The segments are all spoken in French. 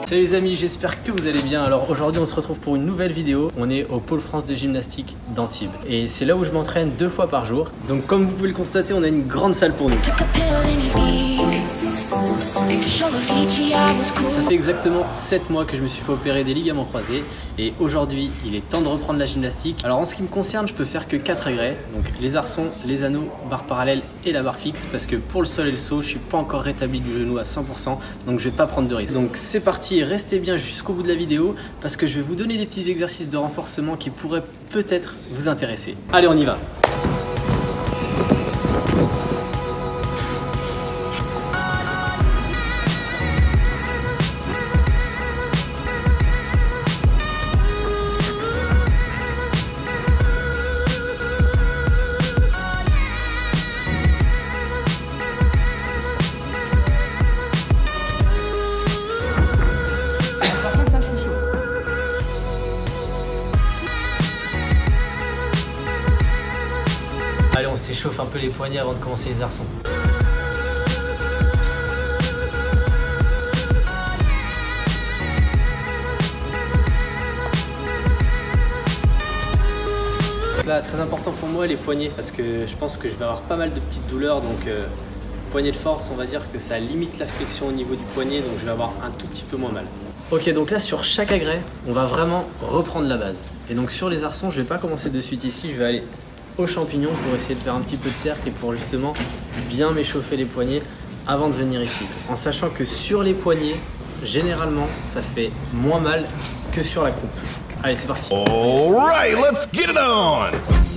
Salut les amis, j'espère que vous allez bien. Alors aujourd'hui on se retrouve pour une nouvelle vidéo. On est au Pôle France de gymnastique d'Antibes et c'est là où je m'entraîne 2 fois par jour. Donc comme vous pouvez le constater, on a une grande salle pour nous. Ça fait exactement 7 mois que je me suis fait opérer des ligaments croisés et aujourd'hui il est temps de reprendre la gymnastique. Alors en ce qui me concerne, je peux faire que 4 agrès, donc les arçons, les anneaux, barre parallèle et la barre fixe, parce que pour le sol et le saut je suis pas encore rétabli du genou à 100%, donc je vais pas prendre de risque. Donc c'est parti, restez bien jusqu'au bout de la vidéo parce que je vais vous donner des petits exercices de renforcement qui pourraient peut-être vous intéresser. Allez, on y va. Allez, on s'échauffe un peu les poignets avant de commencer les arçons. Là, très important pour moi les poignets, parce que je pense que je vais avoir pas mal de petites douleurs, donc poignet de force, on va dire que ça limite la flexion au niveau du poignet, donc je vais avoir un tout petit peu moins mal. Ok, donc là sur chaque agrès, on va vraiment reprendre la base. Et donc sur les arçons, je vais pas commencer de suite ici, je vais aller aux champignons pour essayer de faire un petit peu de cercle et pour justement bien m'échauffer les poignets avant de venir ici. En sachant que sur les poignets, généralement, ça fait moins mal que sur la croupe. Allez, c'est parti. All right, let's get it on.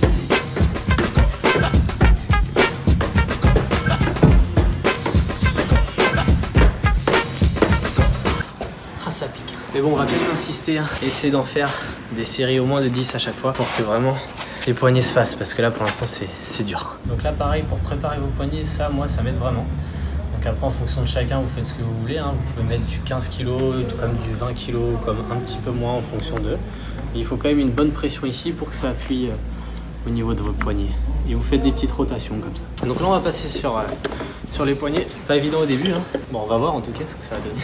Ah, ça pique. Mais bon, on va quand même insister, hein, et essayer d'en faire des séries au moins de 10 à chaque fois pour que vraiment les poignets se fassent, parce que là pour l'instant c'est dur quoi. Donc là pareil, pour préparer vos poignets, ça moi ça m'aide vraiment. Donc après en fonction de chacun vous faites ce que vous voulez, hein. Vous pouvez mettre du 15 kg, comme du 20 kg, comme un petit peu moins en fonction d'eux. Il faut quand même une bonne pression ici pour que ça appuie au niveau de vos poignets. Et vous faites des petites rotations comme ça. Donc là on va passer sur les poignets. Pas évident au début, hein. Bon, on va voir en tout cas ce que ça va donner.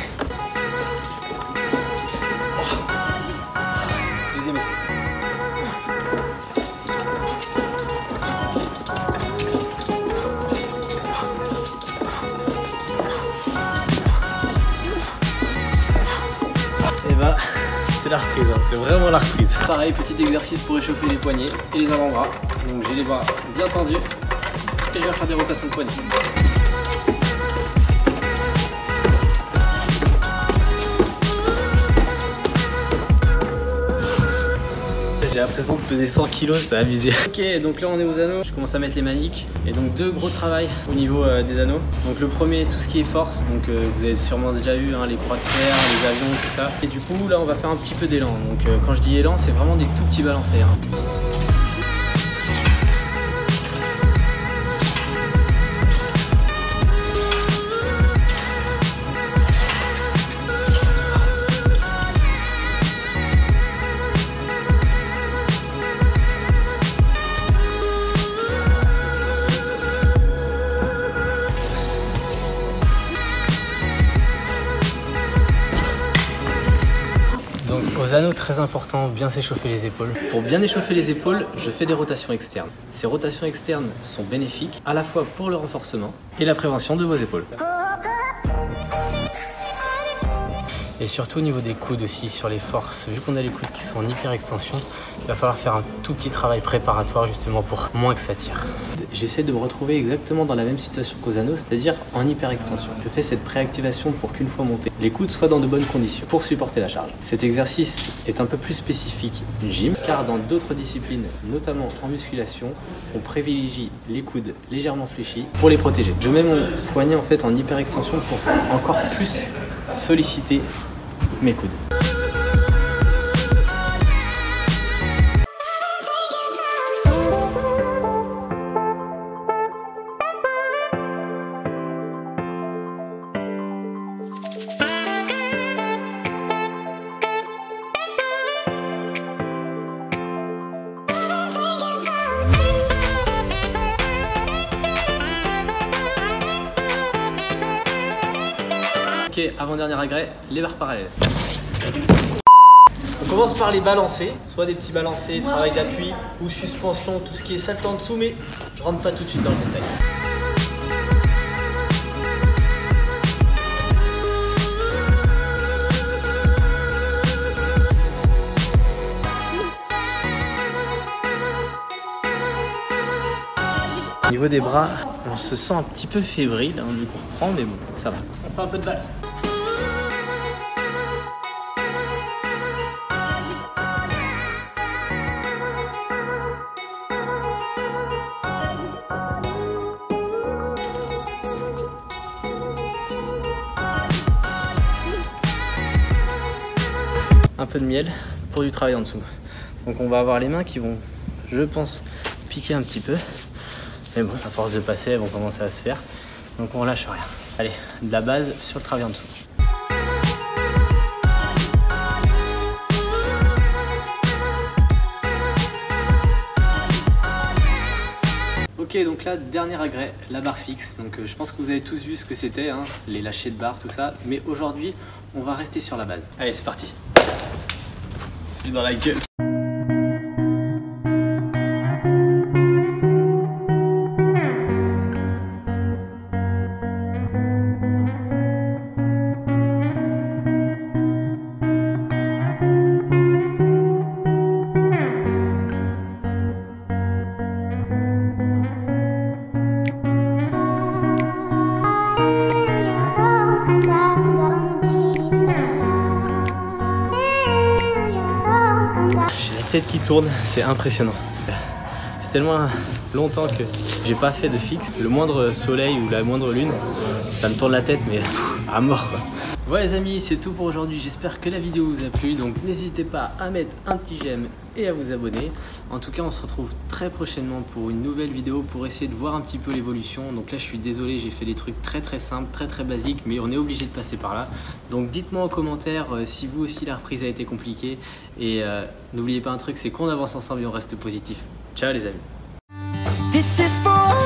Deuxième essai. C'est la reprise, hein. C'est vraiment la reprise. Pareil, petit exercice pour échauffer les poignets et les avant-bras. Donc j'ai les bras bien tendus et je vais faire des rotations de poignets. J'ai l'impression de peser 100 kg, c'est abusé. Ok, donc là on est aux anneaux, je commence à mettre les maniques. Et donc 2 gros travail au niveau des anneaux. Donc le premier, tout ce qui est force, donc vous avez sûrement déjà vu hein, les croix de fer, les avions, tout ça. Et du coup là on va faire un petit peu d'élan. Donc quand je dis élan, c'est vraiment des tout petits balancés. Hein. Aux anneaux, très important, bien s'échauffer les épaules. Pour bien échauffer les épaules, je fais des rotations externes. Ces rotations externes sont bénéfiques à la fois pour le renforcement et la prévention de vos épaules. Et surtout au niveau des coudes aussi, sur les forces, vu qu'on a les coudes qui sont en hyper extension, il va falloir faire un tout petit travail préparatoire justement pour moins que ça tire. J'essaie de me retrouver exactement dans la même situation qu'aux anneaux, c'est-à-dire en hyper extension. Je fais cette préactivation pour qu'une fois monté, les coudes soient dans de bonnes conditions pour supporter la charge. Cet exercice est un peu plus spécifique gym, car dans d'autres disciplines, notamment en musculation, on privilégie les coudes légèrement fléchis pour les protéger. Je mets mon poignet en fait en hyper extension pour encore plus solliciter mes coudes. Ok, avant-dernier agrès, les barres parallèles. On commence par les balancer, soit des petits balancés, travail d'appui ou suspension, tout ce qui est salto en dessous, mais je rentre pas tout de suite dans le détail. Au niveau des bras, on se sent un petit peu fébrile, hein, vu qu'on reprend, mais bon, ça va. On fait un peu de valse. Un peu de miel pour du travail en dessous. Donc on va avoir les mains qui vont, je pense, piquer un petit peu. Mais bon, à force de passer, elles vont commencer à se faire. Donc on lâche rien. Allez, de la base sur le travail en dessous. Ok, donc là, dernier agrès, la barre fixe. Donc je pense que vous avez tous vu ce que c'était, hein, les lâchers de barre, tout ça. Mais aujourd'hui, on va rester sur la base. Allez, c'est parti. Celui dans la gueule. Tête qui tourne, c'est impressionnant. C'est tellement longtemps que j'ai pas fait de fixe. Le moindre soleil ou la moindre lune, ça me tourne la tête, mais à mort quoi. Voilà les amis, c'est tout pour aujourd'hui. J'espère que la vidéo vous a plu. Donc n'hésitez pas à mettre un petit j'aime et à vous abonner. En tout cas, on se retrouve très prochainement pour une nouvelle vidéo pour essayer de voir un petit peu l'évolution. Donc là, je suis désolé, j'ai fait des trucs très simples, très basiques, mais on est obligé de passer par là. Donc dites-moi en commentaire si vous aussi la reprise a été compliquée. Et n'oubliez pas un truc, c'est qu'on avance ensemble et on reste positif. Ciao les amis.